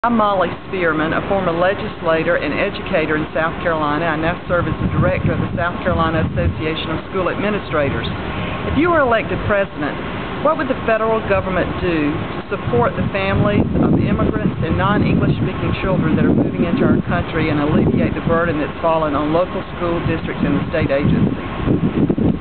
I'm Molly Spearman, a former legislator and educator in South Carolina. I now serve as the director of the South Carolina Association of School Administrators. If you were elected president, what would the federal government do to support the families of the immigrants and non-English speaking children that are moving into our country and alleviate the burden that's fallen on local school districts and the state agencies?